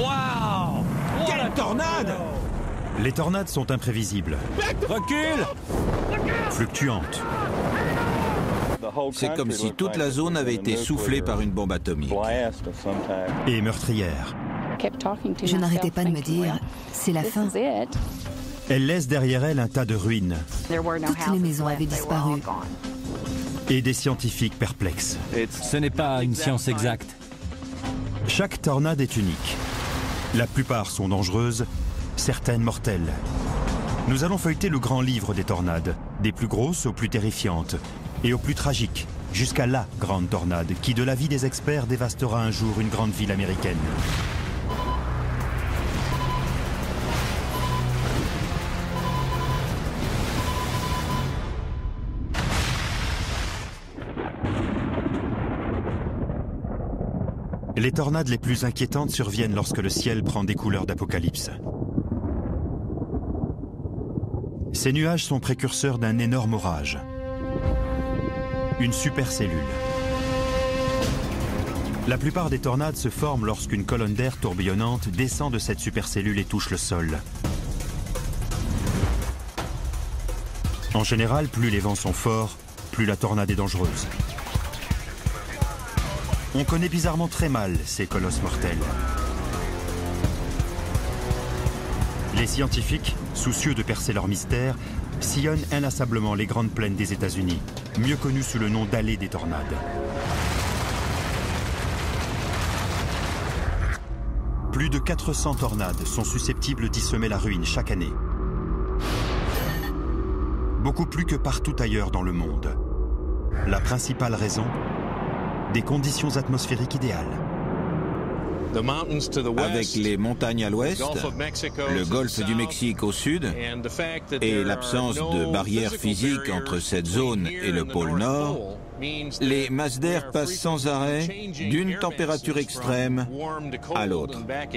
Quelle tornade! Les tornades sont imprévisibles. Recule! Fluctuantes. C'est comme si toute la zone avait été soufflée par une bombe atomique. Et meurtrières. Je n'arrêtais pas de me dire, c'est la fin. Elle laisse derrière elle un tas de ruines. Toutes les maisons avaient disparu. Et des scientifiques perplexes. Ce n'est pas une science exacte. Chaque tornade est unique. La plupart sont dangereuses, certaines mortelles. Nous allons feuilleter le grand livre des tornades, des plus grosses aux plus terrifiantes, et aux plus tragiques, jusqu'à la grande tornade qui, de l'avis des experts, dévastera un jour une grande ville américaine. Les tornades les plus inquiétantes surviennent lorsque le ciel prend des couleurs d'apocalypse. Ces nuages sont précurseurs d'un énorme orage. Une supercellule. La plupart des tornades se forment lorsqu'une colonne d'air tourbillonnante descend de cette supercellule et touche le sol. En général, plus les vents sont forts, plus la tornade est dangereuse. On connaît bizarrement très mal ces colosses mortels. Les scientifiques, soucieux de percer leur mystère, sillonnent inlassablement les grandes plaines des États-Unis, mieux connues sous le nom d'allée des tornades. Plus de 400 tornades sont susceptibles d'y semer la ruine chaque année. Beaucoup plus que partout ailleurs dans le monde. La principale raison, des conditions atmosphériques idéales. Avec les montagnes à l'ouest, le golfe du Mexique au sud et l'absence de barrière physique entre cette zone et le pôle Nord, les masses d'air passent sans arrêt d'une température extrême à l'autre.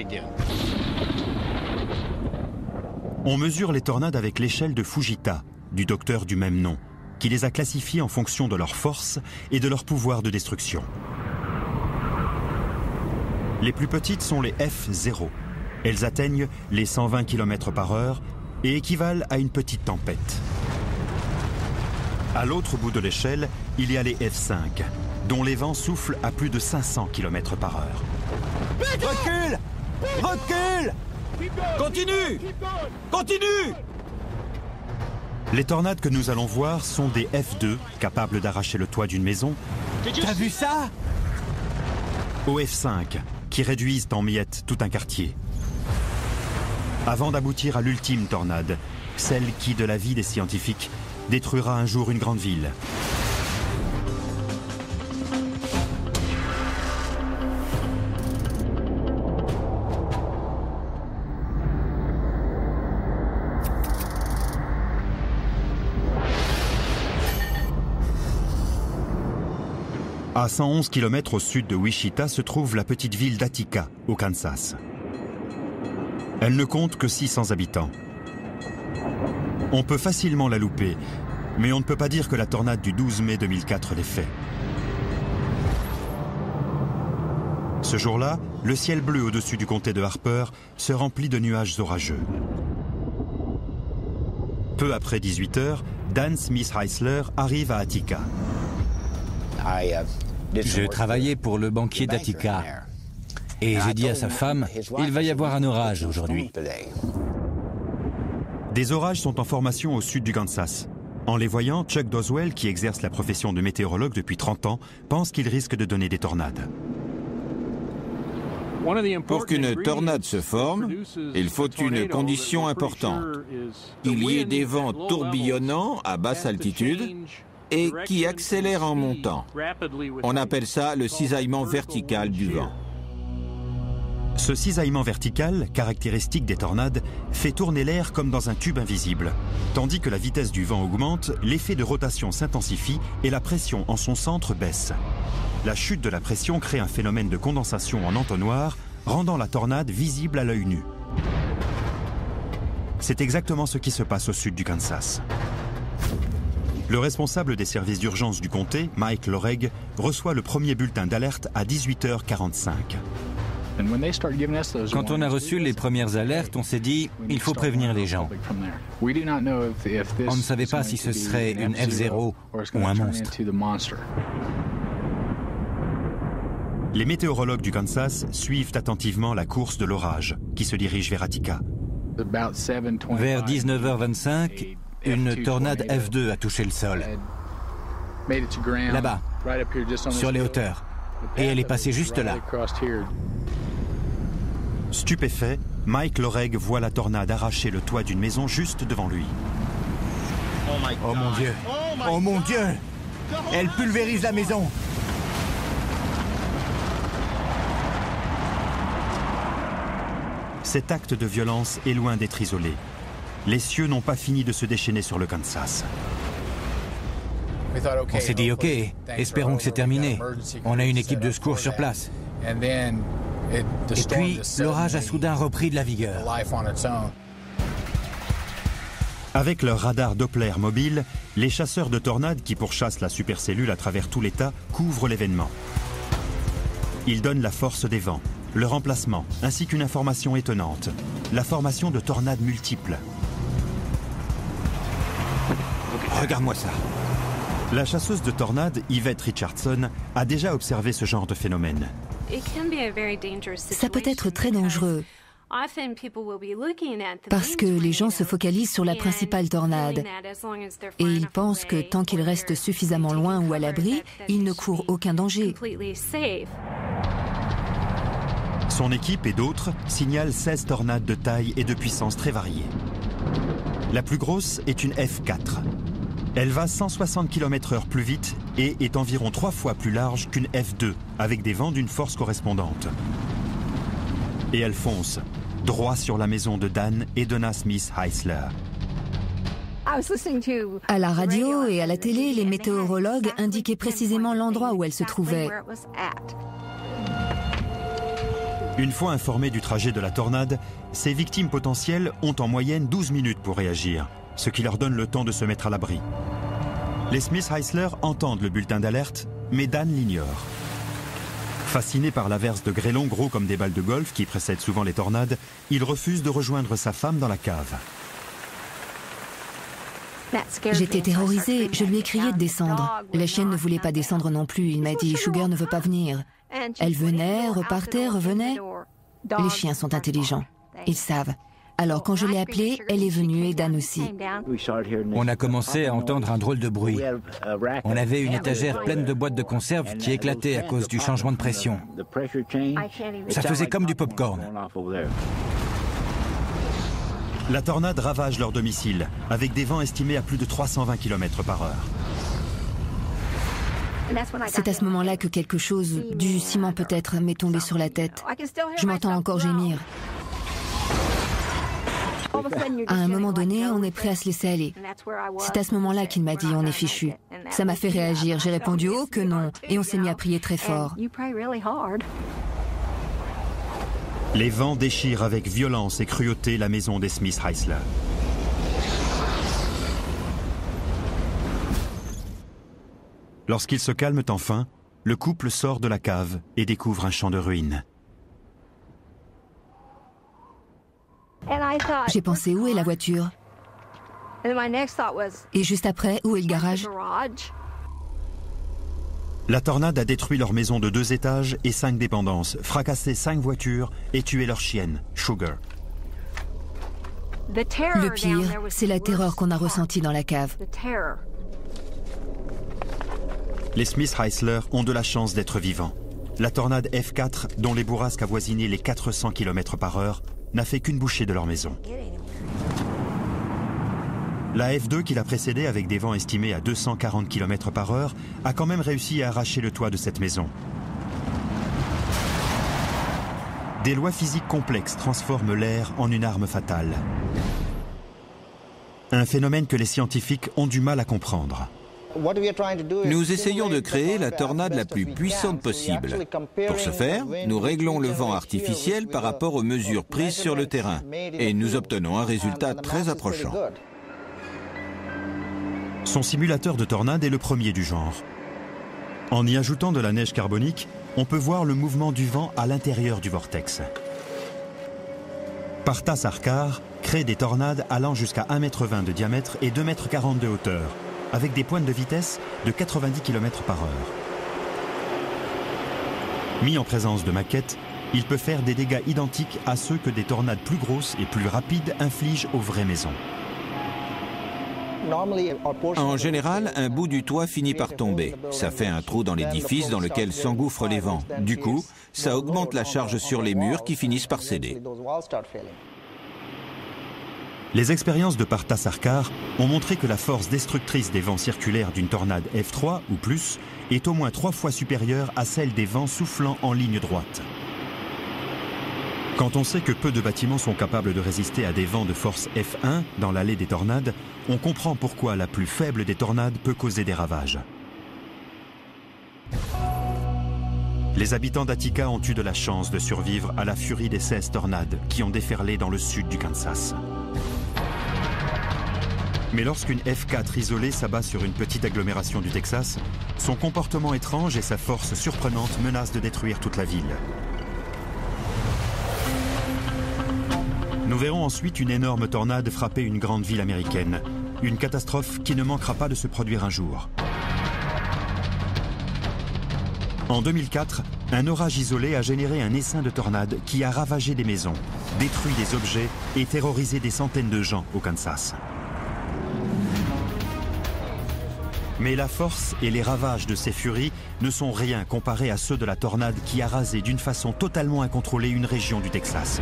On mesure les tornades avec l'échelle de Fujita, du docteur du même nom, qui les a classifiées en fonction de leur force et de leur pouvoir de destruction. Les plus petites sont les F0. Elles atteignent les 120 km/h et équivalent à une petite tempête. À l'autre bout de l'échelle, il y a les F5, dont les vents soufflent à plus de 500 km/h. Recule! Recule! Continue! Continue! Les tornades que nous allons voir sont des F2, capables d'arracher le toit d'une maison. T'as vu ça? Aux F5, qui réduisent en miettes tout un quartier. Avant d'aboutir à l'ultime tornade, celle qui, de l'avis des scientifiques, détruira un jour une grande ville. À 111 km au sud de Wichita se trouve la petite ville d'Attica, au Kansas. Elle ne compte que 600 habitants. On peut facilement la louper, mais on ne peut pas dire que la tornade du 12 mai 2004 l'ait fait. Ce jour-là, le ciel bleu au-dessus du comté de Harper se remplit de nuages orageux. Peu après 18 h, Dan Smith Heisler arrive à Attica. Je travaillais pour le banquier d'Attica et j'ai dit à sa femme, il va y avoir un orage aujourd'hui. Des orages sont en formation au sud du Kansas. En les voyant, Chuck Doswell, qui exerce la profession de météorologue depuis 30 ans, pense qu'il risque de donner des tornades. Pour qu'une tornade se forme, il faut une condition importante. Il y ait des vents tourbillonnants à basse altitude et qui accélère en montant. On appelle ça le cisaillement vertical du vent. Ce cisaillement vertical, caractéristique des tornades, fait tourner l'air comme dans un tube invisible. Tandis que la vitesse du vent augmente, l'effet de rotation s'intensifie et la pression en son centre baisse. La chute de la pression crée un phénomène de condensation en entonnoir, rendant la tornade visible à l'œil nu. C'est exactement ce qui se passe au sud du Kansas. Le responsable des services d'urgence du comté, Mike Loreg, reçoit le premier bulletin d'alerte à 18 h 45. Quand on a reçu les premières alertes, on s'est dit, il faut prévenir les gens. On ne savait pas si ce serait une F-0 ou un monstre. Les météorologues du Kansas suivent attentivement la course de l'orage qui se dirige vers Attica. Vers 19h25, une tornade F2 a touché le sol. Là-bas, sur les hauteurs. Et elle est passée juste là. Stupéfait, Mike Loreg voit la tornade arracher le toit d'une maison juste devant lui. Oh mon Dieu! Oh mon Dieu! Elle pulvérise la maison! Cet acte de violence est loin d'être isolé. Les cieux n'ont pas fini de se déchaîner sur le Kansas. On s'est dit, ok, espérons que c'est terminé. On a une équipe de secours sur place. Et puis, l'orage a soudain repris de la vigueur. Avec leur radar Doppler mobile, les chasseurs de tornades qui pourchassent la supercellule à travers tout l'État couvrent l'événement. Ils donnent la force des vents, le remplacement, ainsi qu'une information étonnante, la formation de tornades multiples. Regarde-moi ça. La chasseuse de tornades, Yvette Richardson, a déjà observé ce genre de phénomène. Ça peut être très dangereux parce que les gens se focalisent sur la principale tornade et ils pensent que tant qu'ils restent suffisamment loin ou à l'abri, ils ne courent aucun danger. Son équipe et d'autres signalent 16 tornades de taille et de puissance très variées. La plus grosse est une F4. Elle va 160 km/h plus vite et est environ 3 fois plus large qu'une F2, avec des vents d'une force correspondante. Et elle fonce, droit sur la maison de Dan et Donna Smith Heisler. À la radio et à la télé, les météorologues indiquaient précisément l'endroit où elle se trouvait. Une fois informés du trajet de la tornade, ces victimes potentielles ont en moyenne 12 minutes pour réagir, ce qui leur donne le temps de se mettre à l'abri. Les Smith Heisler entendent le bulletin d'alerte, mais Dan l'ignore. Fasciné par l'averse de grêlons gros comme des balles de golf qui précèdent souvent les tornades, il refuse de rejoindre sa femme dans la cave. J'étais terrorisée, je lui ai crié de descendre. La chienne ne voulait pas descendre non plus, il m'a dit « Sugar ne veut pas venir ». Elle venait, repartait, revenait. Les chiens sont intelligents, ils savent. Alors quand je l'ai appelée, elle est venue et Dan aussi. On a commencé à entendre un drôle de bruit. On avait une étagère pleine de boîtes de conserve qui éclatait à cause du changement de pression. Ça faisait comme du popcorn. La tornade ravage leur domicile, avec des vents estimés à plus de 320 km/h. C'est à ce moment-là que quelque chose, du ciment peut-être, m'est tombé sur la tête. Je m'entends encore gémir. À un moment donné, on est prêt à se laisser aller. C'est à ce moment-là qu'il m'a dit « on est fichu ». Ça m'a fait réagir. J'ai répondu « oh que non » et on s'est mis à prier très fort. Les vents déchirent avec violence et cruauté la maison des Smith Heisler. Lorsqu'ils se calment enfin, le couple sort de la cave et découvre un champ de ruines. J'ai pensé, où est la voiture? Et juste après, où est le garage? La tornade a détruit leur maison de 2 étages et 5 dépendances, fracassé 5 voitures et tué leur chienne, Sugar. Le pire, c'est la terreur qu'on a ressentie dans la cave. Les Smith Heisler ont de la chance d'être vivants. La tornade F4, dont les bourrasques avoisinaient les 400 km/h, n'a fait qu'une bouchée de leur maison. La F2 qui l'a précédée avec des vents estimés à 240 km/h a quand même réussi à arracher le toit de cette maison. Des lois physiques complexes transforment l'air en une arme fatale. Un phénomène que les scientifiques ont du mal à comprendre. Nous essayons de créer la tornade la plus puissante possible. Pour ce faire, nous réglons le vent artificiel par rapport aux mesures prises sur le terrain et nous obtenons un résultat très approchant. Son simulateur de tornade est le premier du genre. En y ajoutant de la neige carbonique, on peut voir le mouvement du vent à l'intérieur du vortex. Partha Sarkar crée des tornades allant jusqu'à 1,20 m de diamètre et 2,40 m de hauteur, avec des pointes de vitesse de 90 km/h. Mis en présence de maquettes, il peut faire des dégâts identiques à ceux que des tornades plus grosses et plus rapides infligent aux vraies maisons. En général, un bout du toit finit par tomber. Ça fait un trou dans l'édifice dans lequel s'engouffrent les vents. Du coup, ça augmente la charge sur les murs qui finissent par céder. Les expériences de Partha Sarkar ont montré que la force destructrice des vents circulaires d'une tornade F3 ou plus est au moins 3 fois supérieure à celle des vents soufflant en ligne droite. Quand on sait que peu de bâtiments sont capables de résister à des vents de force F1 dans l'allée des tornades, on comprend pourquoi la plus faible des tornades peut causer des ravages. Les habitants d'Attica ont eu de la chance de survivre à la furie des 16 tornades qui ont déferlé dans le sud du Kansas. Mais lorsqu'une F4 isolée s'abat sur une petite agglomération du Texas, son comportement étrange et sa force surprenante menacent de détruire toute la ville. Nous verrons ensuite une énorme tornade frapper une grande ville américaine. Une catastrophe qui ne manquera pas de se produire un jour. En 2004, un orage isolé a généré un essaim de tornades qui a ravagé des maisons, détruit des objets et terrorisé des centaines de gens au Kansas. Mais la force et les ravages de ces furies ne sont rien comparés à ceux de la tornade qui a rasé d'une façon totalement incontrôlée une région du Texas.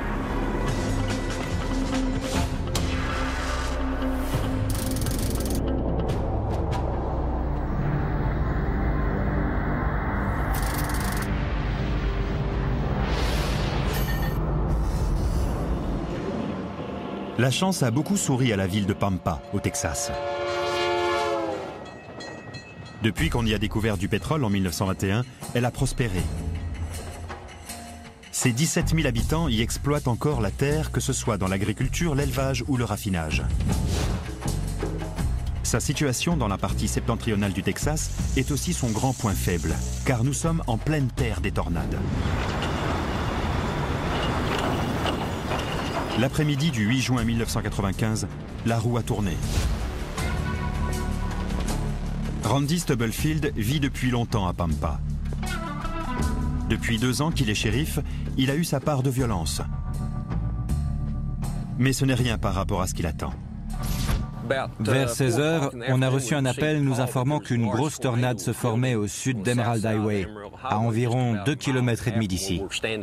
La chance a beaucoup souri à la ville de Pampa, au Texas. Depuis qu'on y a découvert du pétrole en 1921, elle a prospéré. Ses 17 000 habitants y exploitent encore la terre, que ce soit dans l'agriculture, l'élevage ou le raffinage. Sa situation dans la partie septentrionale du Texas est aussi son grand point faible, car nous sommes en pleine terre des tornades. L'après-midi du 8 juin 1995, la roue a tourné. Randy Stubblefield vit depuis longtemps à Pampa. Depuis 2 ans qu'il est shérif, il a eu sa part de violence. Mais ce n'est rien par rapport à ce qu'il attend. Vers 16 h, on a reçu un appel nous informant qu'une grosse tornade se formait au sud d'Emerald Highway, à environ 2,5 km d'ici.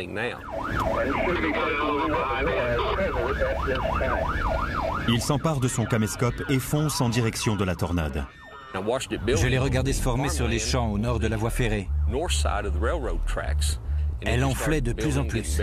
Il s'empare de son caméscope et fonce en direction de la tornade. Je l'ai regardé se former sur les champs au nord de la voie ferrée. Elle enflait de plus en plus.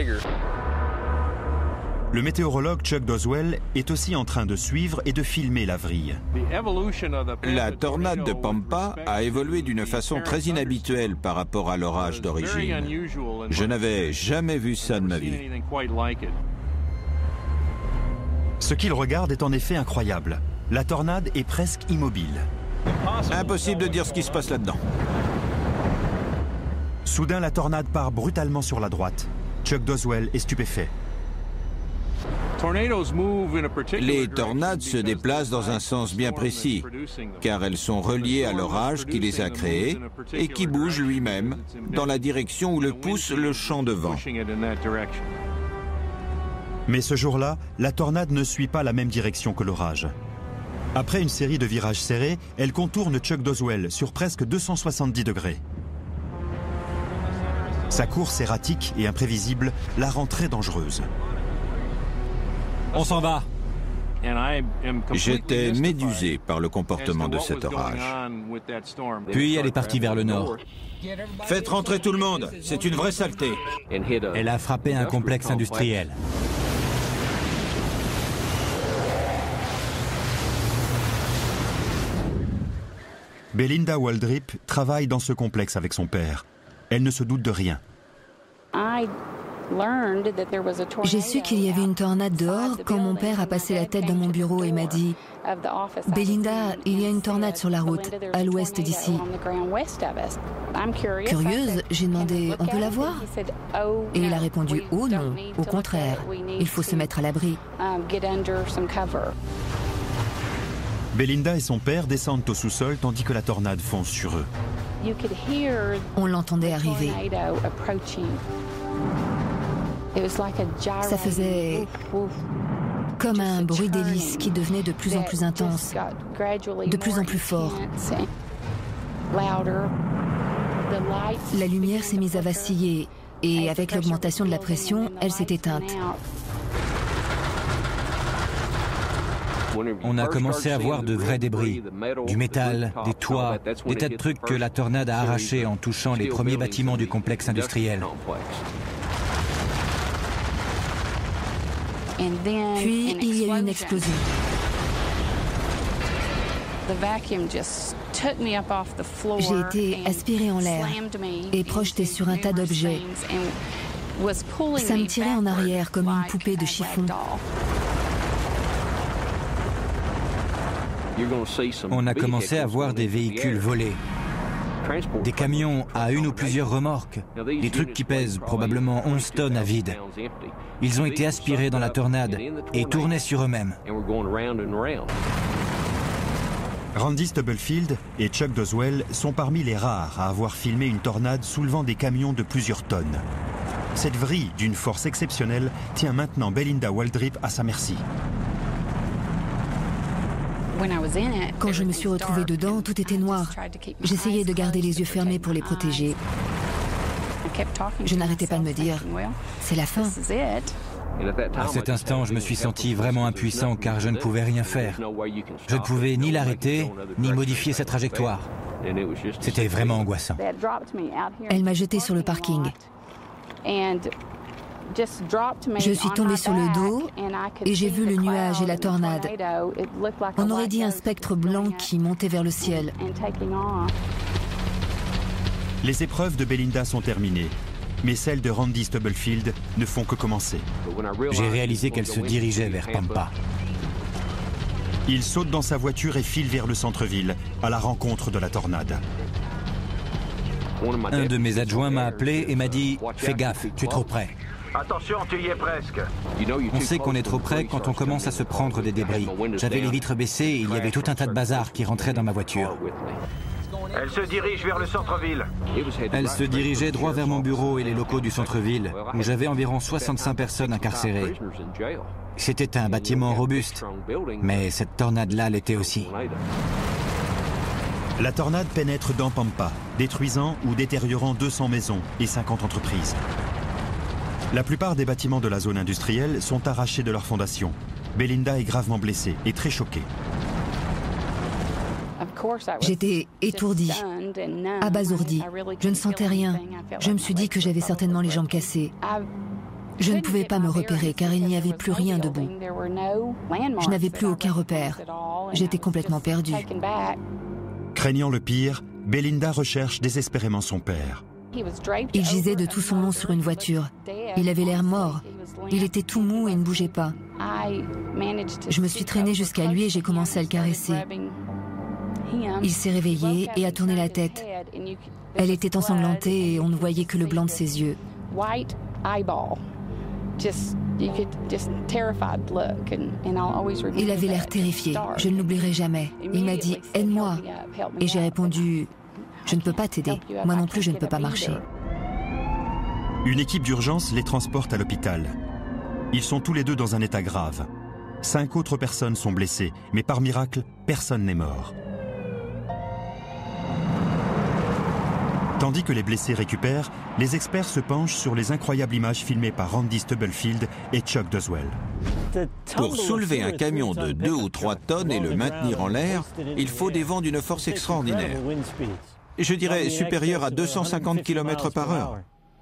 Le météorologue Chuck Doswell est aussi en train de suivre et de filmer la vrille. La tornade de Pampa a évolué d'une façon très inhabituelle par rapport à l'orage d'origine. Je n'avais jamais vu ça de ma vie. Ce qu'il regarde est en effet incroyable. La tornade est presque immobile. Impossible de dire ce qui se passe là-dedans. Soudain, la tornade part brutalement sur la droite. Chuck Doswell est stupéfait. Les tornades se déplacent dans un sens bien précis, car elles sont reliées à l'orage qui les a créées et qui bouge lui-même dans la direction où le pousse le champ de vent. Mais ce jour-là, la tornade ne suit pas la même direction que l'orage. Après une série de virages serrés, elle contourne Chuck Doswell sur presque 270 degrés. Sa course erratique et imprévisible la rend très dangereuse. On s'en va. J'étais médusé par le comportement de cet orage. Puis elle est partie vers le nord. Faites rentrer tout le monde, c'est une vraie saleté. Elle a frappé un complexe industriel. Belinda Waldrip travaille dans ce complexe avec son père. Elle ne se doute de rien. J'ai su qu'il y avait une tornade dehors quand mon père a passé la tête dans mon bureau et m'a dit « Belinda, il y a une tornade sur la route, à l'ouest d'ici. » Curieuse, j'ai demandé « On peut la voir ?» Et il a répondu « Oh non, au contraire, il faut se mettre à l'abri. » Belinda et son père descendent au sous-sol tandis que la tornade fonce sur eux. On l'entendait arriver. Ça faisait comme un bruit d'hélice qui devenait de plus en plus intense, de plus en plus fort. La lumière s'est mise à vaciller et avec l'augmentation de la pression, elle s'est éteinte. On a commencé à voir de vrais débris, du métal, des toits, des tas de trucs que la tornade a arrachés en touchant les premiers bâtiments du complexe industriel. Puis il y a eu une explosion. J'ai été aspirée en l'air et projetée sur un tas d'objets. Ça me tirait en arrière comme une poupée de chiffon. On a commencé à voir des véhicules volés, des camions à une ou plusieurs remorques, des trucs qui pèsent probablement 11 tonnes à vide. Ils ont été aspirés dans la tornade et tournaient sur eux-mêmes. Randy Stubblefield et Chuck Doswell sont parmi les rares à avoir filmé une tornade soulevant des camions de plusieurs tonnes. Cette vrille d'une force exceptionnelle tient maintenant Belinda Waldrip à sa merci. Quand je me suis retrouvée dedans, tout était noir. J'essayais de garder les yeux fermés pour les protéger. Je n'arrêtais pas de me dire, c'est la fin. À cet instant, je me suis senti vraiment impuissant car je ne pouvais rien faire. Je ne pouvais ni l'arrêter, ni modifier sa trajectoire. C'était vraiment angoissant. Elle m'a jeté sur le parking. Je suis tombée sur le dos et j'ai vu le nuage et la tornade. On aurait dit un spectre blanc qui montait vers le ciel. Les épreuves de Belinda sont terminées, mais celles de Randy Stubblefield ne font que commencer. J'ai réalisé qu'elle se dirigeait vers Pampa. Il saute dans sa voiture et file vers le centre-ville, à la rencontre de la tornade. Un de mes adjoints m'a appelé et m'a dit « Fais gaffe, tu es trop près ». Attention, tu y es presque. On sait qu'on est trop près quand on commence à se prendre des débris. J'avais les vitres baissées et il y avait tout un tas de bazar qui rentrait dans ma voiture. Elle se dirige vers le centre-ville. Elle se dirigeait droit vers mon bureau et les locaux du centre-ville, où j'avais environ 65 personnes incarcérées. C'était un bâtiment robuste, mais cette tornade-là l'était aussi. La tornade pénètre dans Pampa, détruisant ou détériorant 200 maisons et 50 entreprises. La plupart des bâtiments de la zone industrielle sont arrachés de leurs fondations. Belinda est gravement blessée et très choquée. J'étais étourdie, abasourdie. Je ne sentais rien. Je me suis dit que j'avais certainement les jambes cassées. Je ne pouvais pas me repérer car il n'y avait plus rien debout. Je n'avais plus aucun repère. J'étais complètement perdue. Craignant le pire, Belinda recherche désespérément son père. Il gisait de tout son long sur une voiture. Il avait l'air mort. Il était tout mou et ne bougeait pas. Je me suis traînée jusqu'à lui et j'ai commencé à le caresser. Il s'est réveillé et a tourné la tête. Elle était ensanglantée et on ne voyait que le blanc de ses yeux. Il avait l'air terrifié. Je ne l'oublierai jamais. Il m'a dit « Aide-moi » et j'ai répondu « Je ne peux pas t'aider. Moi non plus, je ne peux pas marcher. » Une équipe d'urgence les transporte à l'hôpital. Ils sont tous les deux dans un état grave. 5 autres personnes sont blessées, mais par miracle, personne n'est mort. Tandis que les blessés récupèrent, les experts se penchent sur les incroyables images filmées par Randy Stubblefield et Chuck Doswell. Pour soulever un camion de 2 ou 3 tonnes et le maintenir en l'air, il faut des vents d'une force extraordinaire. Je dirais supérieur à 250 km/h.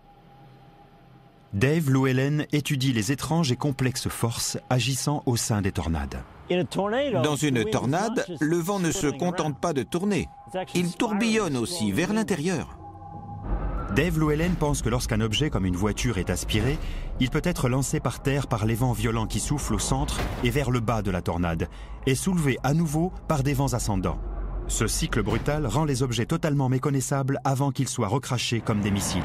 Dave Llewellyn étudie les étranges et complexes forces agissant au sein des tornades. Dans une tornade, le vent ne se contente pas de tourner. Il tourbillonne aussi vers l'intérieur. Dave Llewellyn pense que lorsqu'un objet comme une voiture est aspiré, il peut être lancé par terre par les vents violents qui soufflent au centre et vers le bas de la tornade, et soulevé à nouveau par des vents ascendants. Ce cycle brutal rend les objets totalement méconnaissables avant qu'ils soient recrachés comme des missiles.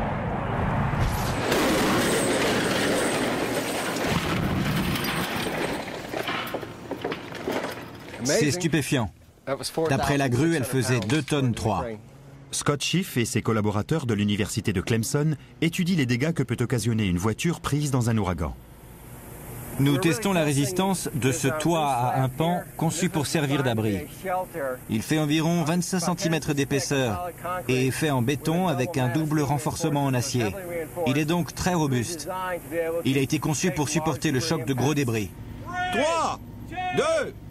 C'est stupéfiant. D'après la grue, elle faisait 2 tonnes 3. Scott Schiff et ses collaborateurs de l'université de Clemson étudient les dégâts que peut occasionner une voiture prise dans un ouragan. Nous testons la résistance de ce toit à un pan conçu pour servir d'abri. Il fait environ 25 cm d'épaisseur et est fait en béton avec un double renforcement en acier. Il est donc très robuste. Il a été conçu pour supporter le choc de gros débris. 3, 2,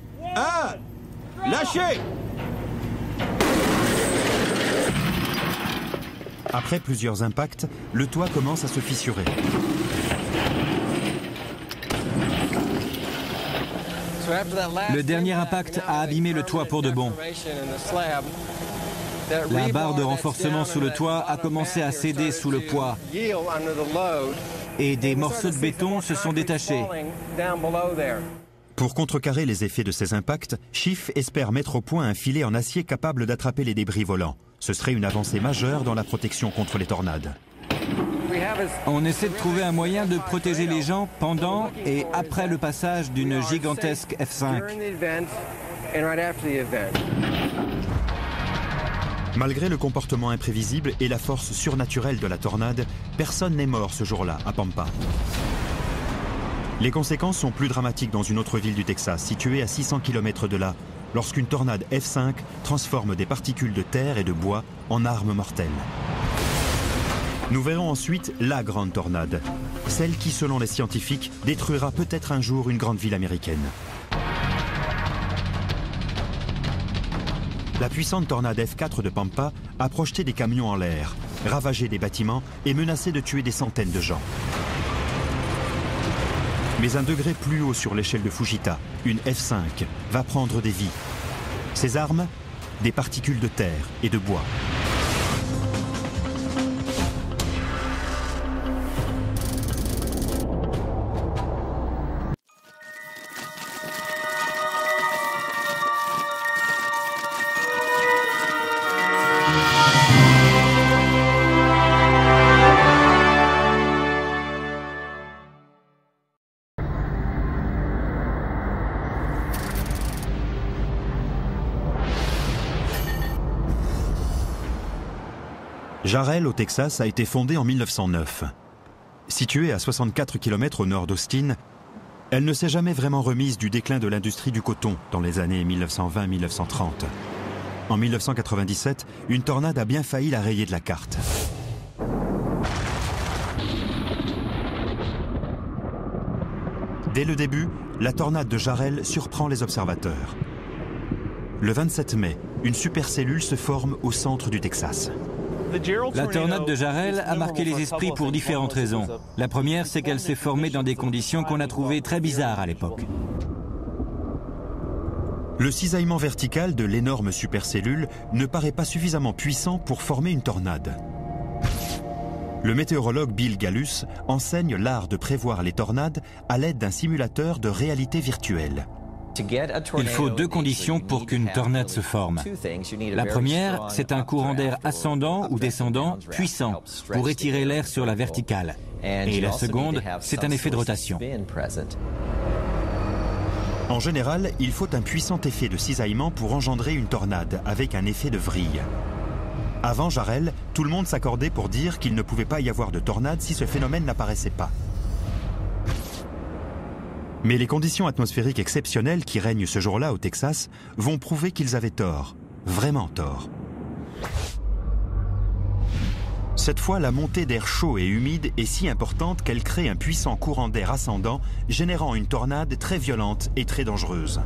1, lâchez! Après plusieurs impacts, le toit commence à se fissurer. Le dernier impact a abîmé le toit pour de bon. La barre de renforcement sous le toit a commencé à céder sous le poids et des morceaux de béton se sont détachés. Pour contrecarrer les effets de ces impacts, Schiff espère mettre au point un filet en acier capable d'attraper les débris volants. Ce serait une avancée majeure dans la protection contre les tornades. On essaie de trouver un moyen de protéger les gens pendant et après le passage d'une gigantesque F5. Malgré le comportement imprévisible et la force surnaturelle de la tornade, personne n'est mort ce jour-là à Pampa. Les conséquences sont plus dramatiques dans une autre ville du Texas, située à 600 km de là, lorsqu'une tornade F5 transforme des particules de terre et de bois en armes mortelles. Nous verrons ensuite la grande tornade, celle qui, selon les scientifiques, détruira peut-être un jour une grande ville américaine. La puissante tornade F4 de Pampa a projeté des camions en l'air, ravagé des bâtiments et menacé de tuer des centaines de gens. Mais un degré plus haut sur l'échelle de Fujita, une F5, va prendre des vies. Ses armes, des particules de terre et de bois. Jarrell, au Texas, a été fondée en 1909. Située à 64 km au nord d'Austin, elle ne s'est jamais vraiment remise du déclin de l'industrie du coton dans les années 1920-1930. En 1997, une tornade a bien failli la rayer de la carte. Dès le début, la tornade de Jarrell surprend les observateurs. Le 27 mai, une supercellule se forme au centre du Texas. La tornade de Jarrell a marqué les esprits pour différentes raisons. La première, c'est qu'elle s'est formée dans des conditions qu'on a trouvées très bizarres à l'époque. Le cisaillement vertical de l'énorme supercellule ne paraît pas suffisamment puissant pour former une tornade. Le météorologue Bill Gallus enseigne l'art de prévoir les tornades à l'aide d'un simulateur de réalité virtuelle. Il faut 2 conditions pour qu'une tornade se forme. La première, c'est un courant d'air ascendant ou descendant puissant pour étirer l'air sur la verticale. Et la seconde, c'est un effet de rotation. En général, il faut un puissant effet de cisaillement pour engendrer une tornade avec un effet de vrille. Avant Jarrell, tout le monde s'accordait pour dire qu'il ne pouvait pas y avoir de tornade si ce phénomène n'apparaissait pas. Mais les conditions atmosphériques exceptionnelles qui règnent ce jour-là au Texas vont prouver qu'ils avaient tort, vraiment tort. Cette fois, la montée d'air chaud et humide est si importante qu'elle crée un puissant courant d'air ascendant, générant une tornade très violente et très dangereuse.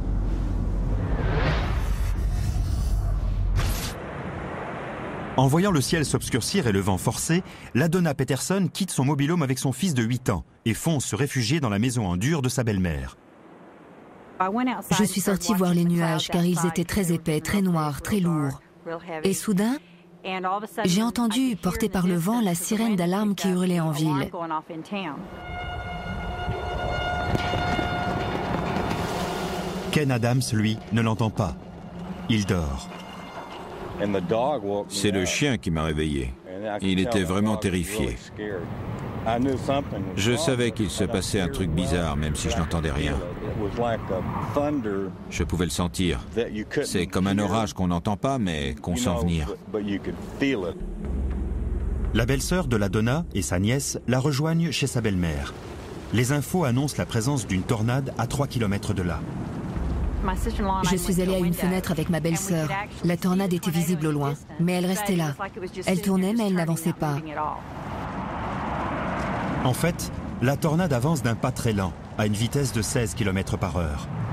En voyant le ciel s'obscurcir et le vent forcer, LaDonna Peterson quitte son mobil-home avec son fils de 8 ans et fonce se réfugier dans la maison en dur de sa belle-mère. Je suis sortie voir les nuages car ils étaient très épais, très noirs, très lourds. Et soudain, j'ai entendu, portée par le vent, la sirène d'alarme qui hurlait en ville. Ken Adams, lui, ne l'entend pas. Il dort. C'est le chien qui m'a réveillé. Il était vraiment terrifié. Je savais qu'il se passait un truc bizarre, même si je n'entendais rien. Je pouvais le sentir. C'est comme un orage qu'on n'entend pas, mais qu'on sent venir. La belle-sœur de la Donna et sa nièce la rejoignent chez sa belle-mère. Les infos annoncent la présence d'une tornade à 3 km de là. Je suis allée à une fenêtre avec ma belle-sœur. La tornade était visible au loin, mais elle restait là. Elle tournait, mais elle n'avançait pas. En fait, la tornade avance d'un pas très lent, à une vitesse de 16 km/h.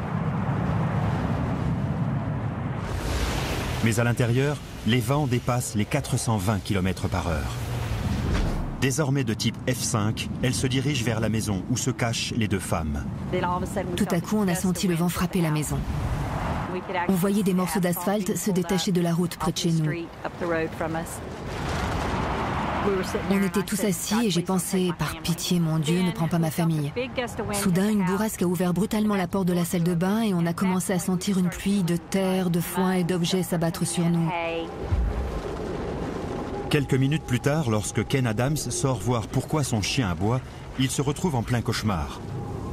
Mais à l'intérieur, les vents dépassent les 420 km/h. Désormais de type F5, elle se dirige vers la maison où se cachent les deux femmes. Tout à coup, on a senti le vent frapper la maison. On voyait des morceaux d'asphalte se détacher de la route près de chez nous. On était tous assis et j'ai pensé, par pitié, mon Dieu, ne prends pas ma famille. Soudain, une bourrasque a ouvert brutalement la porte de la salle de bain et on a commencé à sentir une pluie de terre, de foin et d'objets s'abattre sur nous. Quelques minutes plus tard, lorsque Ken Adams sort voir pourquoi son chien aboie, il se retrouve en plein cauchemar.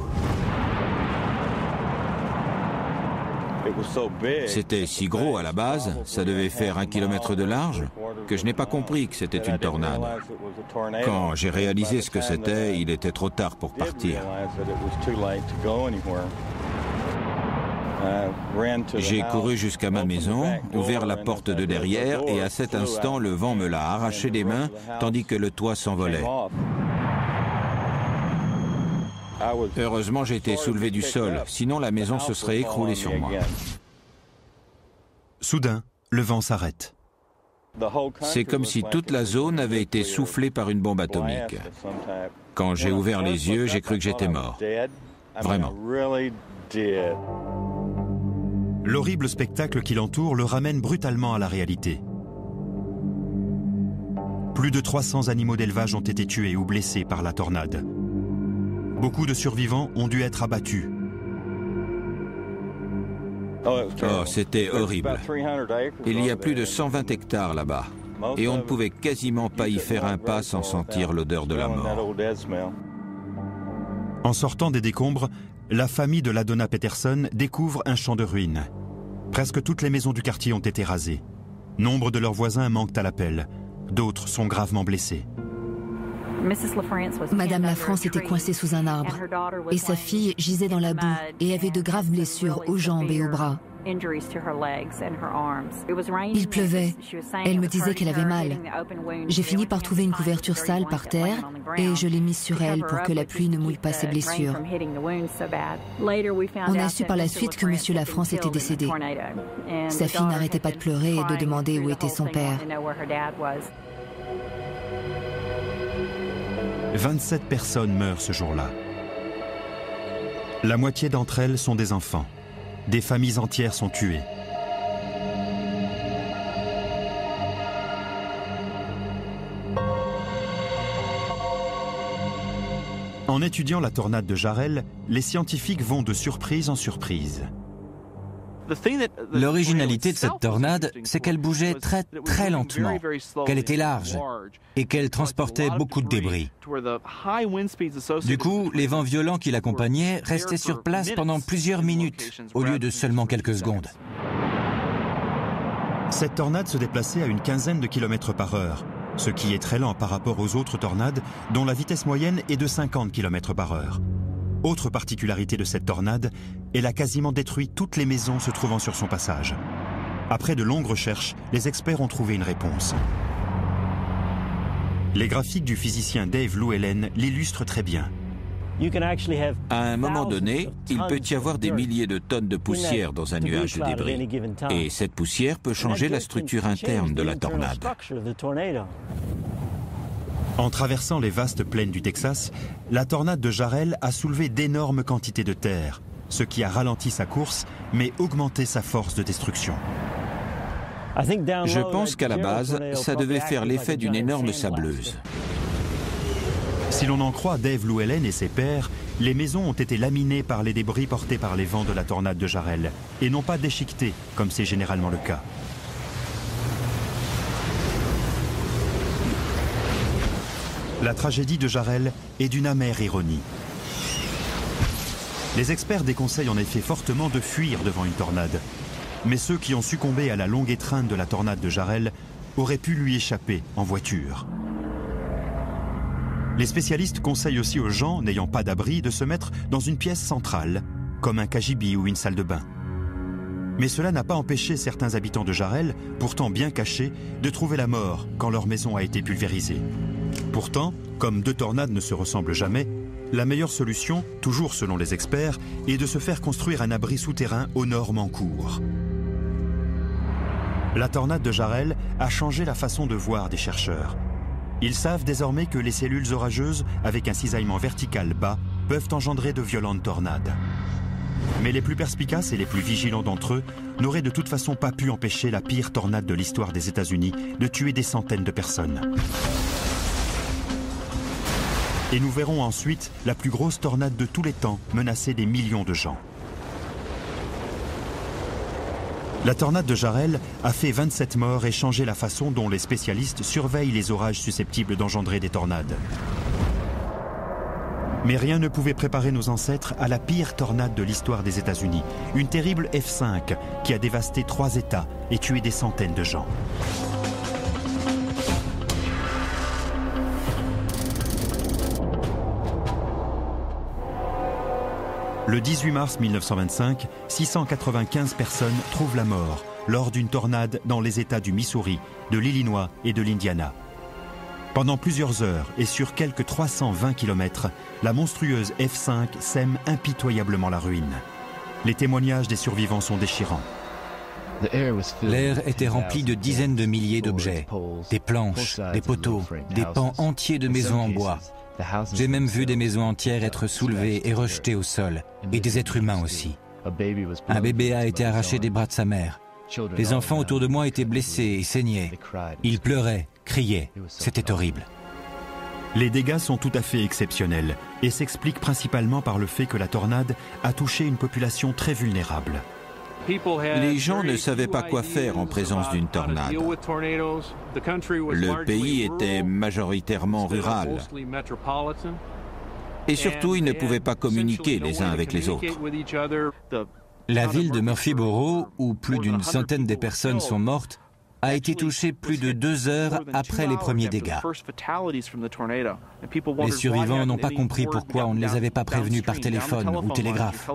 C'était si gros à la base, ça devait faire 1 kilomètre de large, que je n'ai pas compris que c'était une tornade. Quand j'ai réalisé ce que c'était, il était trop tard pour partir. J'ai couru jusqu'à ma maison, ouvert la porte de derrière et à cet instant, le vent me l'a arraché des mains tandis que le toit s'envolait. Heureusement, j'ai été soulevé du sol, sinon la maison se serait écroulée sur moi. Soudain, le vent s'arrête. C'est comme si toute la zone avait été soufflée par une bombe atomique. Quand j'ai ouvert les yeux, j'ai cru que j'étais mort. Vraiment. L'horrible spectacle qui l'entoure le ramène brutalement à la réalité. Plus de 300 animaux d'élevage ont été tués ou blessés par la tornade. Beaucoup de survivants ont dû être abattus. Oh, c'était horrible. Il y a plus de 120 hectares là-bas. Et on ne pouvait quasiment pas y faire un pas sans sentir l'odeur de la mort. En sortant des décombres, la famille de la Donna Peterson découvre un champ de ruines. Presque toutes les maisons du quartier ont été rasées. Nombre de leurs voisins manquent à l'appel. D'autres sont gravement blessés. Madame Lafrance était coincée sous un arbre et sa fille gisait dans la boue et avait de graves blessures aux jambes et aux bras. Il pleuvait. Elle me disait qu'elle avait mal. J'ai fini par trouver une couverture sale par terre et je l'ai mise sur elle pour que la pluie ne mouille pas ses blessures. On a su par la suite que M. Lafrance était décédé. Sa fille n'arrêtait pas de pleurer et de demander où était son père. 27 personnes meurent ce jour-là. La moitié d'entre elles sont des enfants. Des familles entières sont tuées. En étudiant la tornade de Jarrell, les scientifiques vont de surprise en surprise. L'originalité de cette tornade, c'est qu'elle bougeait très lentement, qu'elle était large et qu'elle transportait beaucoup de débris. Du coup, les vents violents qui l'accompagnaient restaient sur place pendant plusieurs minutes, au lieu de seulement quelques secondes. Cette tornade se déplaçait à une quinzaine de kilomètres par heure, ce qui est très lent par rapport aux autres tornades, dont la vitesse moyenne est de 50 km par heure. Autre particularité de cette tornade, elle a quasiment détruit toutes les maisons se trouvant sur son passage. Après de longues recherches, les experts ont trouvé une réponse. Les graphiques du physicien Dave Llewellyn l'illustrent très bien. À un moment donné, il peut y avoir des milliers de tonnes de poussière dans un nuage de débris. Et cette poussière peut changer la structure interne de la tornade. En traversant les vastes plaines du Texas, la tornade de Jarrell a soulevé d'énormes quantités de terre, ce qui a ralenti sa course, mais augmenté sa force de destruction. Je pense qu'à la base, ça devait faire l'effet d'une énorme sableuse. Si l'on en croit Dave Llewellyn et ses pairs, les maisons ont été laminées par les débris portés par les vents de la tornade de Jarrell et non pas déchiquetées, comme c'est généralement le cas. La tragédie de Jarrell est d'une amère ironie. Les experts déconseillent en effet fortement de fuir devant une tornade. Mais ceux qui ont succombé à la longue étreinte de la tornade de Jarrell auraient pu lui échapper en voiture. Les spécialistes conseillent aussi aux gens n'ayant pas d'abri de se mettre dans une pièce centrale, comme un cagibi ou une salle de bain. Mais cela n'a pas empêché certains habitants de Jarrell, pourtant bien cachés, de trouver la mort quand leur maison a été pulvérisée. Pourtant, comme deux tornades ne se ressemblent jamais, la meilleure solution, toujours selon les experts, est de se faire construire un abri souterrain aux normes en cours. La tornade de Jarrell a changé la façon de voir des chercheurs. Ils savent désormais que les cellules orageuses, avec un cisaillement vertical bas, peuvent engendrer de violentes tornades. Mais les plus perspicaces et les plus vigilants d'entre eux n'auraient de toute façon pas pu empêcher la pire tornade de l'histoire des États-Unis de tuer des centaines de personnes. Et nous verrons ensuite la plus grosse tornade de tous les temps menacer des millions de gens. La tornade de Jarrell a fait 27 morts et changé la façon dont les spécialistes surveillent les orages susceptibles d'engendrer des tornades. Mais rien ne pouvait préparer nos ancêtres à la pire tornade de l'histoire des États-Unis, une terrible F5 qui a dévasté 3 États et tué des centaines de gens. Le 18 mars 1925, 695 personnes trouvent la mort lors d'une tornade dans les États du Missouri, de l'Illinois et de l'Indiana. Pendant plusieurs heures et sur quelques 320 km, la monstrueuse F5 sème impitoyablement la ruine. Les témoignages des survivants sont déchirants. L'air était rempli de dizaines de milliers d'objets, des planches, des poteaux, des pans entiers de maisons en bois. J'ai même vu des maisons entières être soulevées et rejetées au sol, et des êtres humains aussi. Un bébé a été arraché des bras de sa mère. Les enfants autour de moi étaient blessés et saignaient. Ils pleuraient, criaient. C'était horrible. Les dégâts sont tout à fait exceptionnels et s'expliquent principalement par le fait que la tornade a touché une population très vulnérable. Les gens ne savaient pas quoi faire en présence d'une tornade. Le pays était majoritairement rural. Et surtout, ils ne pouvaient pas communiquer les uns avec les autres. La ville de Murphyboro, où plus d'une centaine de personnes sont mortes, a été touchée plus de 2 heures après les premiers dégâts. Les survivants n'ont pas compris pourquoi on ne les avait pas prévenus par téléphone ou télégraphe.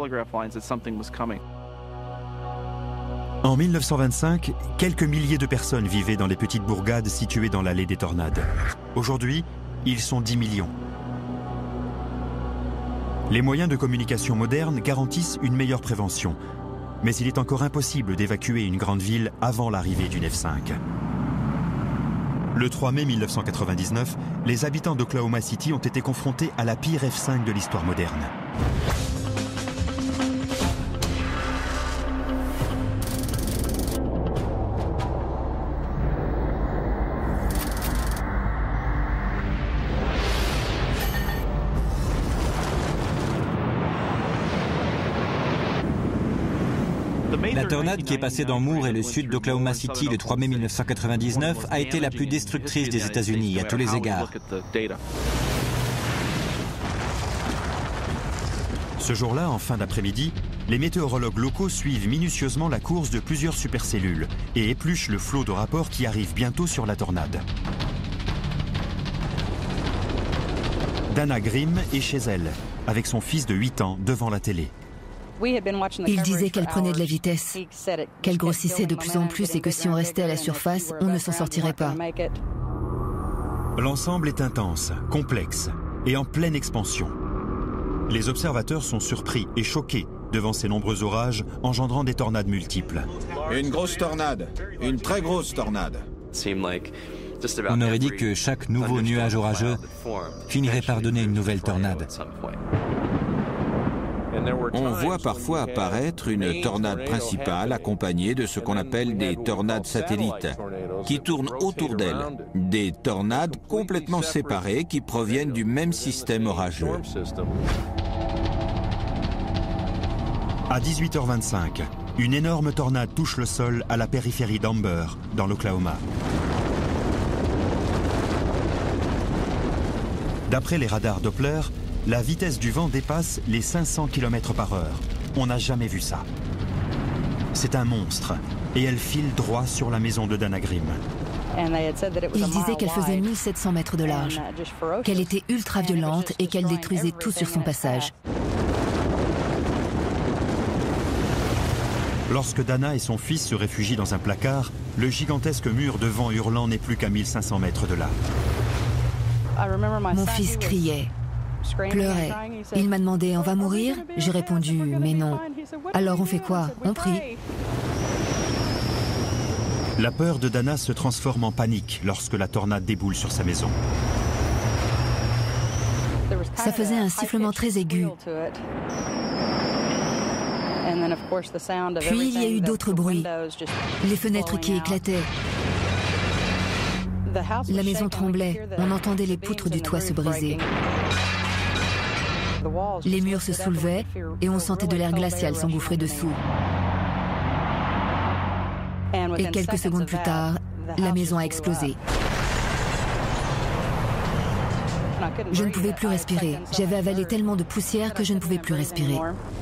En 1925, quelques milliers de personnes vivaient dans les petites bourgades situées dans l'allée des tornades. Aujourd'hui, ils sont 10 millions. Les moyens de communication modernes garantissent une meilleure prévention, mais il est encore impossible d'évacuer une grande ville avant l'arrivée d'une F5. Le 3 mai 1999, les habitants d'Oklahoma City ont été confrontés à la pire F5 de l'histoire moderne. La tornade qui est passée dans Moore et le sud d'Oklahoma City le 3 mai 1999 a été la plus destructrice des États-Unis à tous les égards. Ce jour-là, en fin d'après-midi, les météorologues locaux suivent minutieusement la course de plusieurs supercellules et épluchent le flot de rapports qui arrive bientôt sur la tornade. Dana Grimm est chez elle, avec son fils de 8 ans devant la télé. Il disait qu'elle prenait de la vitesse, qu'elle grossissait de plus en plus et que si on restait à la surface, on ne s'en sortirait pas. L'ensemble est intense, complexe et en pleine expansion. Les observateurs sont surpris et choqués devant ces nombreux orages engendrant des tornades multiples. Une grosse tornade, une très grosse tornade. On aurait dit que chaque nouveau nuage orageux finirait par donner une nouvelle tornade. On voit parfois apparaître une tornade principale accompagnée de ce qu'on appelle des tornades satellites. qui tournent autour d'elle. Des tornades complètement séparées qui proviennent du même système orageux. À 18h25, une énorme tornade touche le sol à la périphérie d'Amber, dans l'Oklahoma. D'après les radars Doppler, la vitesse du vent dépasse les 500 km/h. On n'a jamais vu ça. C'est un monstre, et elle file droit sur la maison de Dana Grimm. Ils disaient qu'elle faisait 1700 mètres de large, qu'elle était ultra violente et qu'elle détruisait tout sur son passage. Lorsque Dana et son fils se réfugient dans un placard, le gigantesque mur de vent hurlant n'est plus qu'à 1500 mètres de là. Mon fils criait, pleurait. Il m'a demandé « On va mourir ?» J'ai répondu « Mais non. » Alors on fait quoi? On prie. La peur de Dana se transforme en panique lorsque la tornade déboule sur sa maison. Ça faisait un sifflement très aigu. Puis il y a eu d'autres bruits, les fenêtres qui éclataient. La maison tremblait, on entendait les poutres du toit se briser. Les murs se soulevaient et on sentait de l'air glacial s'engouffrer dessous. Et quelques secondes plus tard, la maison a explosé. Je ne pouvais plus respirer. J'avais avalé tellement de poussière que je ne pouvais plus respirer.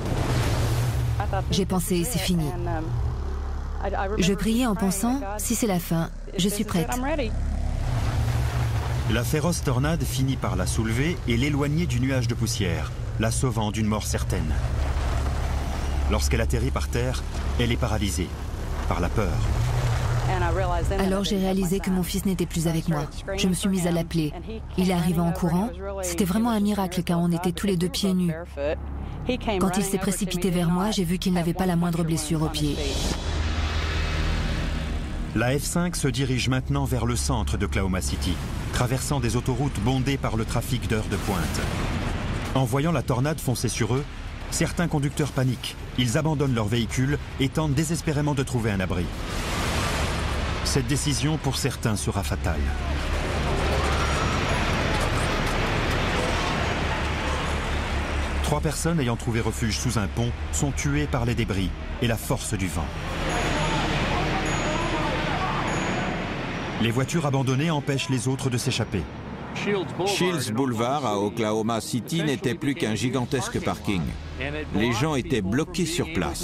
J'ai pensé, c'est fini. Je priais en pensant, si c'est la fin, je suis prête. La féroce tornade finit par la soulever et l'éloigner du nuage de poussière, la sauvant d'une mort certaine. Lorsqu'elle atterrit par terre, elle est paralysée par la peur. Alors j'ai réalisé que mon fils n'était plus avec moi. Je me suis mise à l'appeler. Il est arrivé en courant. C'était vraiment un miracle car on était tous les deux pieds nus. Quand il s'est précipité vers moi, j'ai vu qu'il n'avait pas la moindre blessure au pied. La F5 se dirige maintenant vers le centre d'Oklahoma City, traversant des autoroutes bondées par le trafic d'heures de pointe. En voyant la tornade foncer sur eux, certains conducteurs paniquent. Ils abandonnent leur véhicule et tentent désespérément de trouver un abri. Cette décision, pour certains, sera fatale. Trois personnes ayant trouvé refuge sous un pont sont tuées par les débris et la force du vent. Les voitures abandonnées empêchent les autres de s'échapper. Shields Boulevard à Oklahoma City n'était plus qu'un gigantesque parking. Les gens étaient bloqués sur place.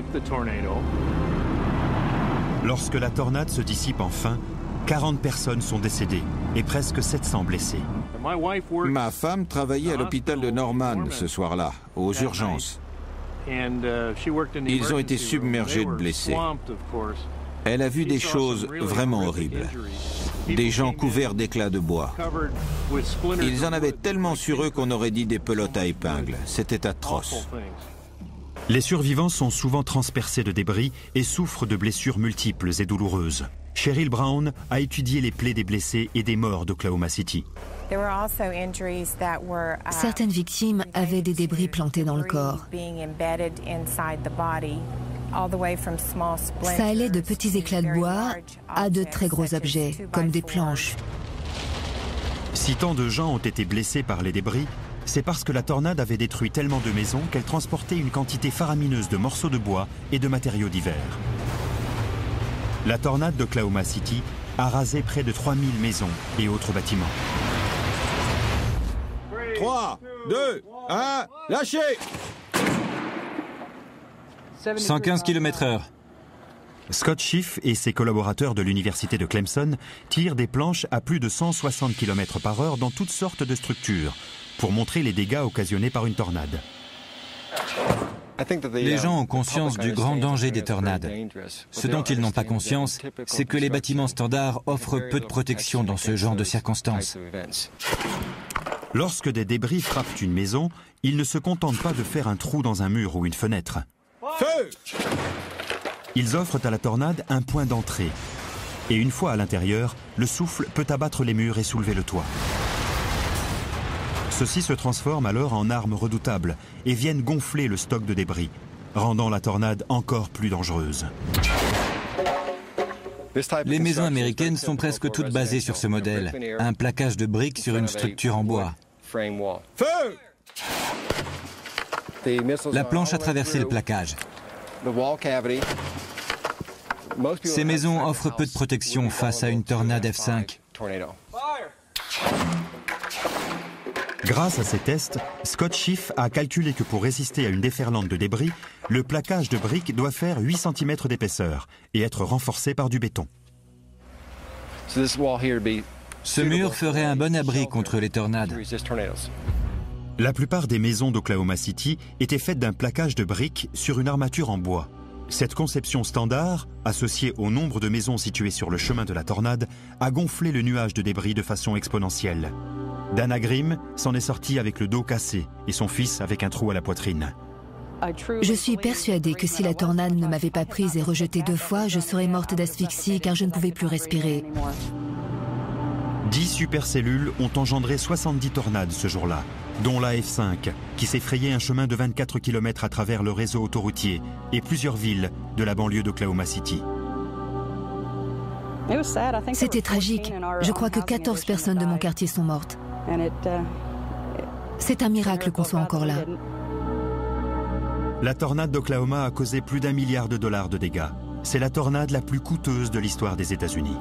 Lorsque la tornade se dissipe enfin, 40 personnes sont décédées et presque 700 blessées. Ma femme travaillait à l'hôpital de Norman ce soir-là, aux urgences. Ils ont été submergés de blessés. Elle a vu des choses vraiment horribles. Des gens couverts d'éclats de bois. Ils en avaient tellement sur eux qu'on aurait dit des pelotes à épingles. C'était atroce. Les survivants sont souvent transpercés de débris et souffrent de blessures multiples et douloureuses. Cheryl Brown a étudié les plaies des blessés et des morts d'Oklahoma City. Certaines victimes avaient des débris plantés dans le corps. Ça allait de petits éclats de bois à de très gros objets, comme des planches. Si tant de gens ont été blessés par les débris, c'est parce que la tornade avait détruit tellement de maisons qu'elle transportait une quantité faramineuse de morceaux de bois et de matériaux divers. La tornade d'Oklahoma City a rasé près de 3000 maisons et autres bâtiments. 3, 2, 1, lâchez! 115 km/h. Scott Schiff et ses collaborateurs de l'université de Clemson tirent des planches à plus de 160 km/h dans toutes sortes de structures pour montrer les dégâts occasionnés par une tornade. Les gens ont conscience du grand danger des tornades. Ce dont ils n'ont pas conscience, c'est que les bâtiments standards offrent peu de protection dans ce genre de circonstances. Lorsque des débris frappent une maison, ils ne se contentent pas de faire un trou dans un mur ou une fenêtre. Feu! Ils offrent à la tornade un point d'entrée. Et une fois à l'intérieur, le souffle peut abattre les murs et soulever le toit. Ceux-ci se transforment alors en armes redoutables et viennent gonfler le stock de débris, rendant la tornade encore plus dangereuse. Les maisons américaines sont presque toutes basées sur ce modèle, un plaquage de briques sur une structure en bois. Feu! La planche a traversé le plaquage. Ces maisons offrent peu de protection face à une tornade F5. Grâce à ces tests, Scott Schiff a calculé que pour résister à une déferlante de débris, le plaquage de briques doit faire 8 cm d'épaisseur et être renforcé par du béton. Ce mur ferait un bon abri contre les tornades. La plupart des maisons d'Oklahoma City étaient faites d'un plaquage de briques sur une armature en bois. Cette conception standard, associée au nombre de maisons situées sur le chemin de la tornade, a gonflé le nuage de débris de façon exponentielle. Dana Grimm s'en est sortie avec le dos cassé et son fils avec un trou à la poitrine. Je suis persuadée que si la tornade ne m'avait pas prise et rejetée 2 fois, je serais morte d'asphyxie car je ne pouvais plus respirer. 10 supercellules ont engendré 70 tornades ce jour-là, dont la F5, qui s'est frayé un chemin de 24 km à travers le réseau autoroutier et plusieurs villes de la banlieue d'Oklahoma City. C'était tragique. Je crois que 14 personnes de mon quartier sont mortes. C'est un miracle qu'on soit encore là. La tornade d'Oklahoma a causé plus d'1 milliard de dollars de dégâts. C'est la tornade la plus coûteuse de l'histoire des États-Unis.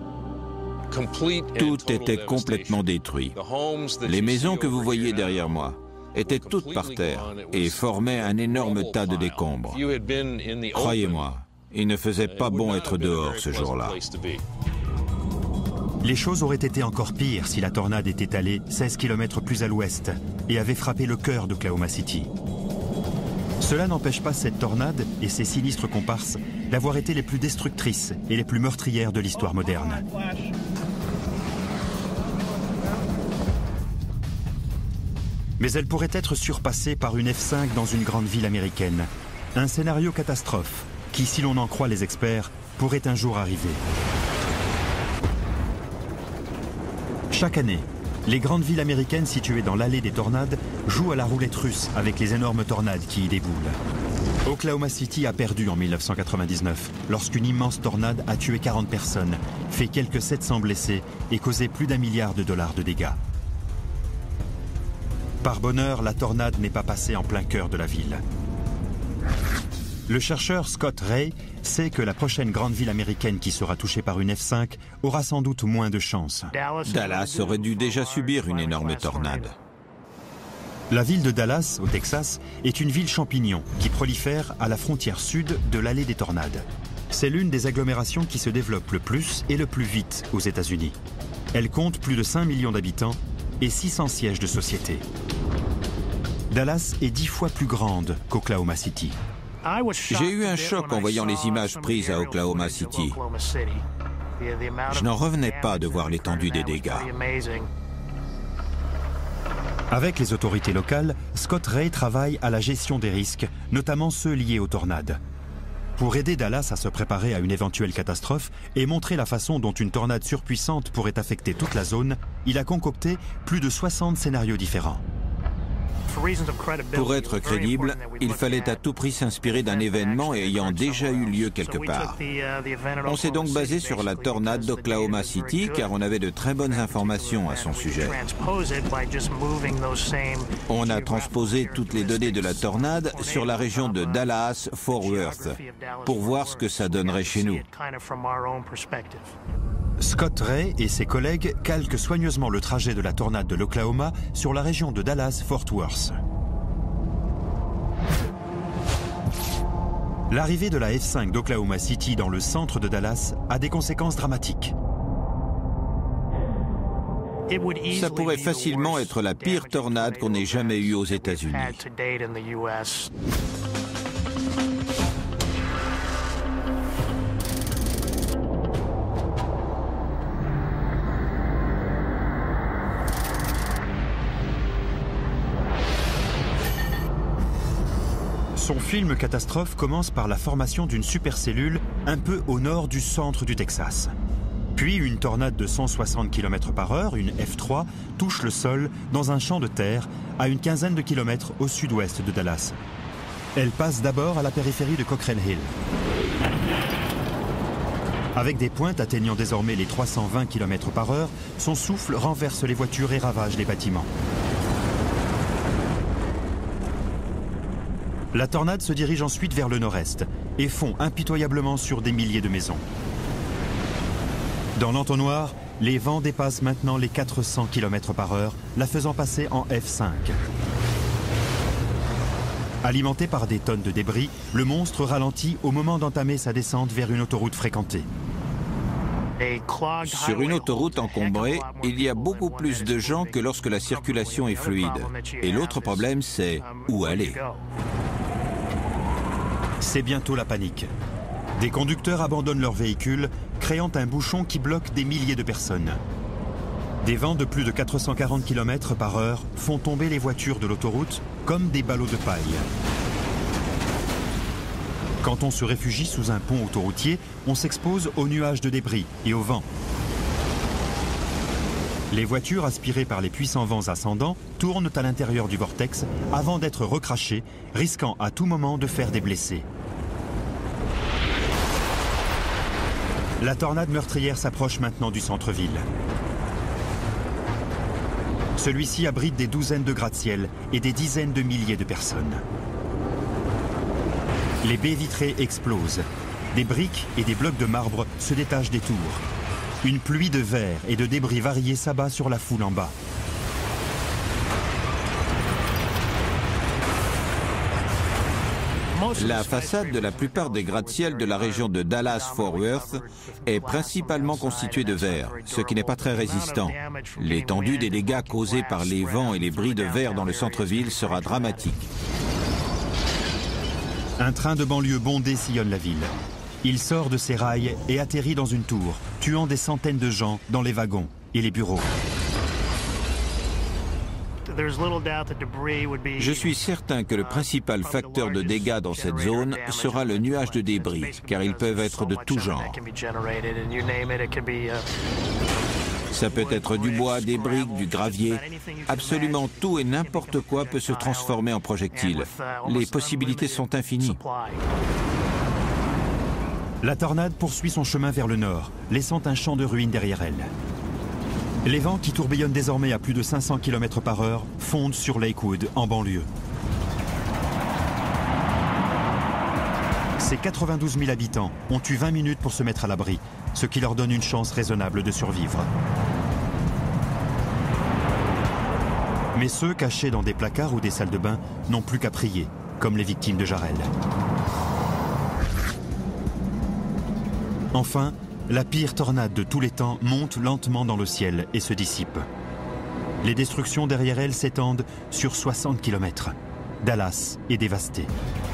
Tout était complètement détruit. Les maisons que vous voyez derrière moi étaient toutes par terre et formaient un énorme tas de décombres. Croyez-moi, il ne faisait pas bon être dehors ce jour-là. Les choses auraient été encore pires si la tornade était allée 16 km plus à l'ouest et avait frappé le cœur d'Oklahoma City. Cela n'empêche pas cette tornade et ses sinistres comparses d'avoir été les plus destructrices et les plus meurtrières de l'histoire moderne. Mais elle pourrait être surpassée par une F5 dans une grande ville américaine. Un scénario catastrophe qui, si l'on en croit les experts, pourrait un jour arriver. Chaque année, les grandes villes américaines situées dans l'allée des tornades jouent à la roulette russe avec les énormes tornades qui y déboulent. Oklahoma City a perdu en 1999 lorsqu'une immense tornade a tué 40 personnes, fait quelques 700 blessés et causé plus d'1 milliard de dollars de dégâts. Par bonheur, la tornade n'est pas passée en plein cœur de la ville. Le chercheur Scott Ray sait que la prochaine grande ville américaine qui sera touchée par une F5 aura sans doute moins de chance. Dallas aurait dû déjà subir une énorme tornade. La ville de Dallas, au Texas, est une ville champignon qui prolifère à la frontière sud de l'allée des tornades. C'est l'une des agglomérations qui se développe le plus et le plus vite aux États-Unis. Elle compte plus de 5 millions d'habitants et 600 sièges de société. Dallas est 10 fois plus grande qu'Oklahoma City. J'ai eu un choc en voyant les images prises à Oklahoma City. Je n'en revenais pas de voir l'étendue des dégâts. Avec les autorités locales, Scott Ray travaille à la gestion des risques, notamment ceux liés aux tornades. Pour aider Dallas à se préparer à une éventuelle catastrophe et montrer la façon dont une tornade surpuissante pourrait affecter toute la zone, il a concocté plus de 60 scénarios différents. Pour être crédible, il fallait à tout prix s'inspirer d'un événement ayant déjà eu lieu quelque part. On s'est donc basé sur la tornade d'Oklahoma City car on avait de très bonnes informations à son sujet. On a transposé toutes les données de la tornade sur la région de Dallas-Fort Worth pour voir ce que ça donnerait chez nous. Scott Ray et ses collègues calquent soigneusement le trajet de la tornade de l'Oklahoma sur la région de Dallas-Fort Worth. L'arrivée de la F5 d'Oklahoma City dans le centre de Dallas a des conséquences dramatiques. Ça pourrait facilement être la pire tornade qu'on ait jamais eue aux États-Unis. Son film catastrophe commence par la formation d'une supercellule un peu au nord du centre du Texas. Puis une tornade de 160 km/h, une F3, touche le sol dans un champ de terre à une quinzaine de kilomètres au sud-ouest de Dallas. Elle passe d'abord à la périphérie de Cochrane Hill. Avec des pointes atteignant désormais les 320 km/h, son souffle renverse les voitures et ravage les bâtiments. La tornade se dirige ensuite vers le nord-est et fond impitoyablement sur des milliers de maisons. Dans l'entonnoir, les vents dépassent maintenant les 400 km/h, la faisant passer en F5. Alimenté par des tonnes de débris, le monstre ralentit au moment d'entamer sa descente vers une autoroute fréquentée. Sur une autoroute encombrée, il y a beaucoup plus de gens que lorsque la circulation est fluide. Et l'autre problème, c'est où aller. C'est bientôt la panique. Des conducteurs abandonnent leur véhicule, créant un bouchon qui bloque des milliers de personnes. Des vents de plus de 440 km/h font tomber les voitures de l'autoroute comme des ballots de paille. Quand on se réfugie sous un pont autoroutier, on s'expose aux nuages de débris et au vent. Les voitures aspirées par les puissants vents ascendants tournent à l'intérieur du vortex avant d'être recrachées, risquant à tout moment de faire des blessés. La tornade meurtrière s'approche maintenant du centre-ville. Celui-ci abrite des douzaines de gratte-ciel et des dizaines de milliers de personnes. Les baies vitrées explosent. Des briques et des blocs de marbre se détachent des tours. Une pluie de verre et de débris variés s'abat sur la foule en bas. La façade de la plupart des gratte-ciel de la région de Dallas-Fort Worth est principalement constituée de verre, ce qui n'est pas très résistant. L'étendue des dégâts causés par les vents et les bris de verre dans le centre-ville sera dramatique. Un train de banlieue bondé sillonne la ville. Il sort de ses rails et atterrit dans une tour, tuant des centaines de gens dans les wagons et les bureaux. Je suis certain que le principal facteur de dégâts dans cette zone sera le nuage de débris, car ils peuvent être de tout genre. Ça peut être du bois, des briques, du gravier. Absolument tout et n'importe quoi peut se transformer en projectile. Les possibilités sont infinies. La tornade poursuit son chemin vers le nord, laissant un champ de ruines derrière elle. Les vents qui tourbillonnent désormais à plus de 500 km/h fondent sur Lakewood, en banlieue. Ces 92 000 habitants ont eu 20 minutes pour se mettre à l'abri, ce qui leur donne une chance raisonnable de survivre. Mais ceux cachés dans des placards ou des salles de bain n'ont plus qu'à prier, comme les victimes de Jarrell. Enfin, la pire tornade de tous les temps monte lentement dans le ciel et se dissipe. Les destructions derrière elle s'étendent sur 60 km. Dallas est dévastée.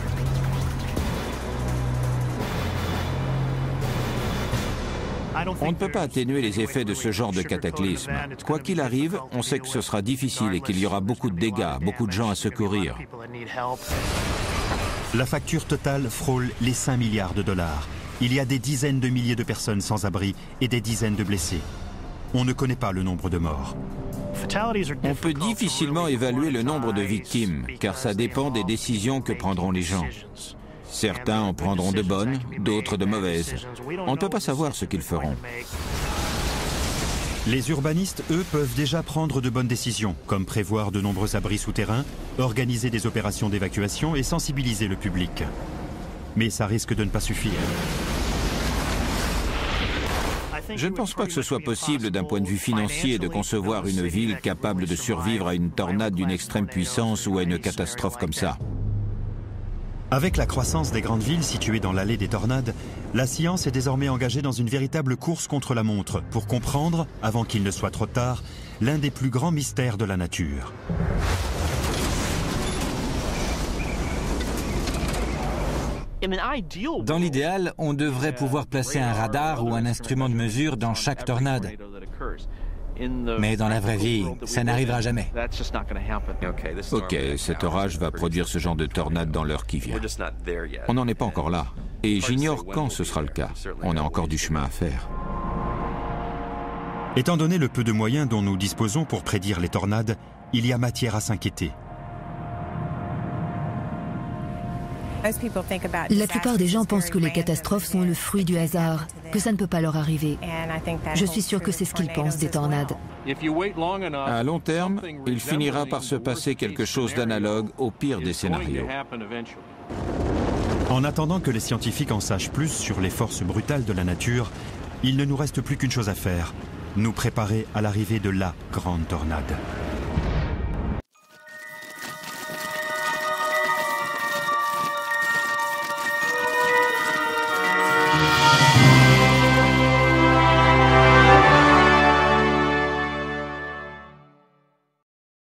On ne peut pas atténuer les effets de ce genre de cataclysme. Quoi qu'il arrive, on sait que ce sera difficile et qu'il y aura beaucoup de dégâts, beaucoup de gens à secourir. La facture totale frôle les 5 milliards de dollars. Il y a des dizaines de milliers de personnes sans abri et des dizaines de blessés. On ne connaît pas le nombre de morts. On peut difficilement évaluer le nombre de victimes, car ça dépend des décisions que prendront les gens. Certains en prendront de bonnes, d'autres de mauvaises. On ne peut pas savoir ce qu'ils feront. Les urbanistes, eux, peuvent déjà prendre de bonnes décisions, comme prévoir de nombreux abris souterrains, organiser des opérations d'évacuation et sensibiliser le public. Mais ça risque de ne pas suffire. Je ne pense pas que ce soit possible d'un point de vue financier de concevoir une ville capable de survivre à une tornade d'une extrême puissance ou à une catastrophe comme ça. Avec la croissance des grandes villes situées dans l'allée des tornades, la science est désormais engagée dans une véritable course contre la montre pour comprendre, avant qu'il ne soit trop tard, l'un des plus grands mystères de la nature. Dans l'idéal, on devrait pouvoir placer un radar ou un instrument de mesure dans chaque tornade. Mais dans la vraie vie, ça n'arrivera jamais. Ok, cet orage va produire ce genre de tornade dans l'heure qui vient. On n'en est pas encore là. Et j'ignore quand ce sera le cas. On a encore du chemin à faire. Étant donné le peu de moyens dont nous disposons pour prédire les tornades, il y a matière à s'inquiéter. La plupart des gens pensent que les catastrophes sont le fruit du hasard, que ça ne peut pas leur arriver. Je suis sûre que c'est ce qu'ils pensent des tornades. À long terme, il finira par se passer quelque chose d'analogue au pire des scénarios. En attendant que les scientifiques en sachent plus sur les forces brutales de la nature, il ne nous reste plus qu'une chose à faire, nous préparer à l'arrivée de la grande tornade.